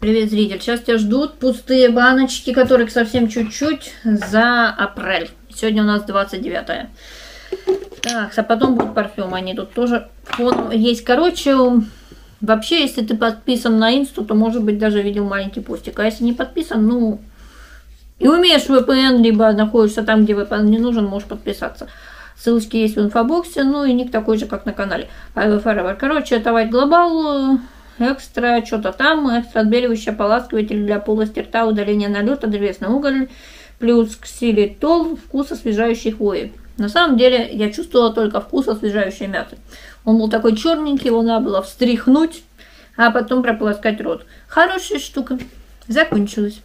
Привет, зритель. Сейчас тебя ждут пустые баночки, которых совсем чуть-чуть, за апрель. Сегодня у нас 29-е. Так, а потом будут парфюмы. Они тут тоже есть. Короче, вообще, если ты подписан на инсту, то, может быть, даже видел маленький постик. А если не подписан, ну, и умеешь VPN, либо находишься там, где VPN не нужен, можешь подписаться. Ссылочки есть в инфобоксе, ну и ник такой же, как на канале. Forever. Короче, это White Global, экстра, что-то там, экстра отбеливающий ополаскиватель для полости рта, удаления налета, древесный уголь, плюс ксилитол, вкус освежающей хвои. На самом деле, я чувствовала только вкус освежающей мяты. Он был такой черненький, его надо было встряхнуть, а потом прополоскать рот. Хорошая штука. Закончилась.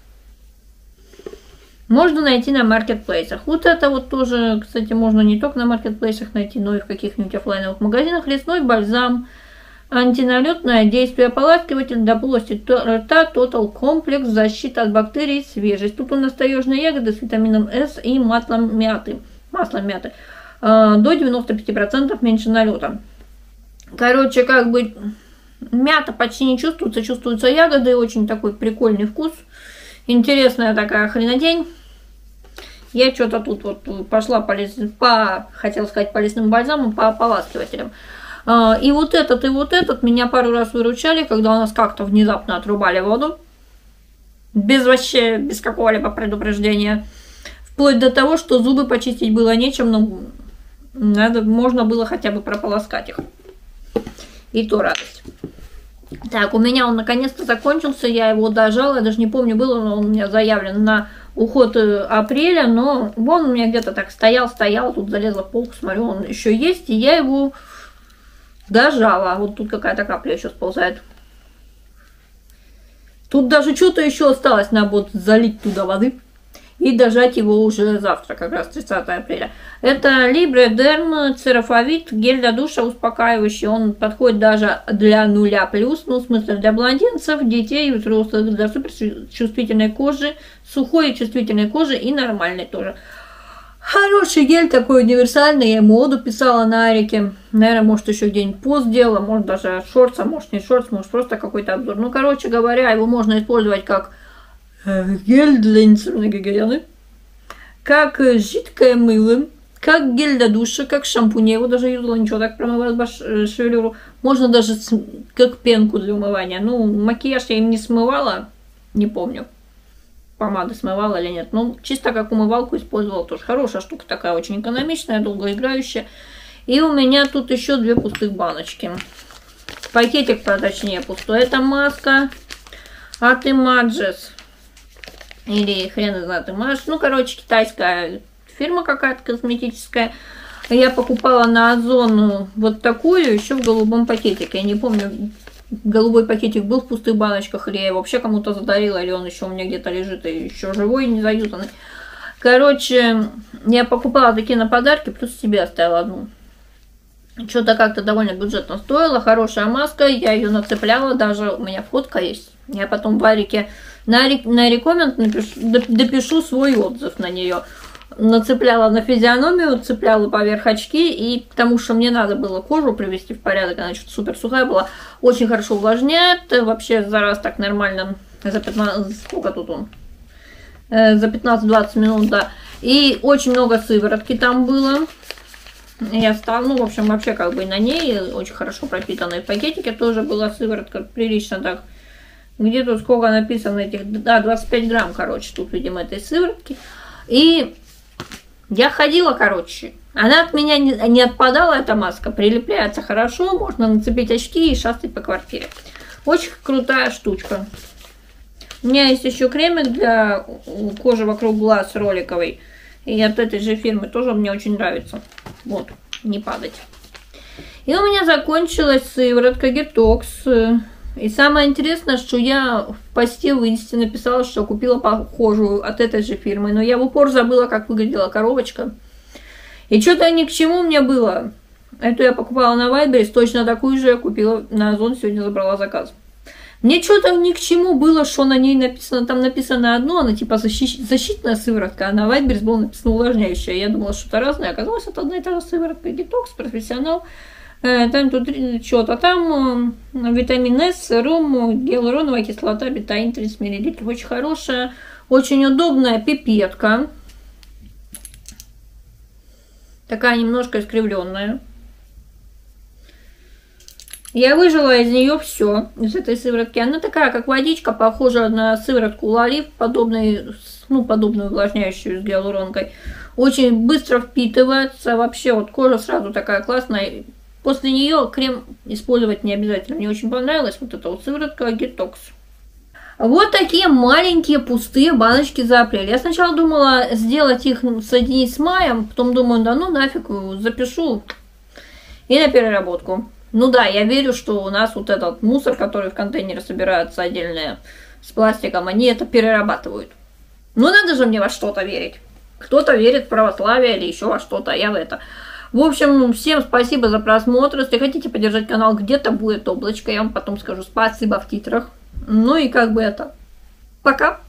Можно найти на маркетплейсах. Вот это вот тоже, кстати, можно не только на маркетплейсах найти, но и в каких-нибудь офлайновых магазинах. Лесной бальзам, антиналетное действие, ополаскиватель для полости рта, Total Complex, защита от бактерий, свежесть. Тут у нас таежные ягоды с витамином С и маслом мяты. До 95% меньше налета. Короче, как бы мята почти не чувствуется, чувствуются ягоды, очень такой прикольный вкус. Интересная такая хренодень. Я что-то тут вот пошла хотела сказать, по лесным бальзамам, по ополаскивателям. И вот этот меня пару раз выручали, когда у нас как-то внезапно отрубали воду. Без какого-либо предупреждения. Вплоть до того, что зубы почистить было нечем, но можно было хотя бы прополоскать их. И то радость. Так, у меня он наконец-то закончился, я его дожала, я даже не помню, был он у меня заявлен на уход апреля, но вон у меня где-то так стоял, тут залезла в полку, смотрю, он еще есть, и я его дожала. Вот тут какая-то капля еще сползает. Тут даже что-то еще осталось, надо будет залить туда воды и дожать его уже завтра, как раз 30 апреля. Это Libre Derm Cerofolite, гель для душа успокаивающий. Он подходит даже для 0+, ну, в смысле, для младенцев, детей, взрослых, для суперчувствительной кожи, сухой и чувствительной кожи и нормальной тоже. Хороший гель, такой универсальный. Я ему оду писала на Арике. Наверное, может, еще где-нибудь пост сделала, может, даже шортс, а может, не шортс, может, просто какой-то обзор. Ну, короче говоря, его можно использовать как гель для интимной гигиены, как жидкое мыло, как гель для душа, как шампунь. Я его даже юзала, ничего, так промывала шевелюру. Можно даже как пенку для умывания. Ну, макияж я им не смывала, не помню, помады смывала или нет. Ну, чисто как умывалку использовала тоже. Хорошая штука такая, очень экономичная, долгоиграющая. И у меня тут еще 2 пустых баночки. Пакетик, точнее, пустой. Это маска от Images. Или хрен знает, ну, короче, китайская фирма какая-то косметическая. Я покупала на Озон вот такую, еще в голубом пакетике. Я не помню, голубой пакетик был в пустых баночках, или я его вообще кому-то задарила, или он еще у меня где-то лежит, и еще живой, не заюзанный. Короче, я покупала такие на подарки, плюс себе оставила одну. Что-то как-то довольно бюджетно стоило, хорошая маска, я ее нацепляла, даже у меня фотка есть. Я потом в Арике на рекоменд допишу свой отзыв на нее. Нацепляла на физиономию, цепляла поверх очки, и потому что мне надо было кожу привести в порядок, она что-то супер сухая была, очень хорошо увлажняет, вообще за раз так нормально, за 15, сколько тут он? За 15-20 минут, да. И очень много сыворотки там было. Я стала, ну, в общем, вообще как бы на ней очень хорошо пропитанные пакетики, тоже была сыворотка, прилично так. Где тут сколько написано этих, да, 25 грамм, короче, тут, видимо, этой сыворотки. И я ходила, короче, она от меня не отпадала, эта маска, прилепляется хорошо, можно нацепить очки и шастать по квартире. Очень крутая штучка. У меня есть еще кремик для кожи вокруг глаз роликовый. И от этой же фирмы тоже мне очень нравится. Вот, не падать. И у меня закончилась сыворотка Detox. И самое интересное, что я в посте в инсте написала, что купила похожую от этой же фирмы. Но я в упор забыла, как выглядела коробочка. И что-то ни к чему мне было. Эту я покупала на Вайберис, точно такую же я купила на Озон, сегодня забрала заказ. Мне что-то ни к чему было, что на ней написано. Там написано одно, она типа защитная сыворотка, а на Вайберис было написано увлажняющая. Я думала, что это разное, оказалось, это одна и та же сыворотка. Detox, профессионал. Там тут что-то там, витамин С, ром, гиалуроновая кислота, бетаин 30 мл. Очень хорошая, очень удобная пипетка. Такая немножко искривленная. Я выжила из нее все, из этой сыворотки. Она такая, как водичка, похожа на сыворотку Лалиф, подобную увлажняющую с гиалуронкой. Очень быстро впитывается. Вообще, вот кожа сразу такая классная. После нее крем использовать не обязательно. Мне очень понравилась вот эта вот сыворотка Getox. Вот такие маленькие пустые баночки за апрель. Я сначала думала сделать их, соединить с маем, потом думаю, да ну нафиг, запишу и на переработку. Ну да, я верю, что у нас вот этот мусор, который в контейнере собирается отдельно с пластиком, они это перерабатывают. Ну надо же мне во что-то верить. Кто-то верит в православие или еще во что-то, а я в это. В общем, всем спасибо за просмотр. Если хотите поддержать канал, где-то будет облачко, я вам потом скажу спасибо в титрах. Ну и как бы это. Пока!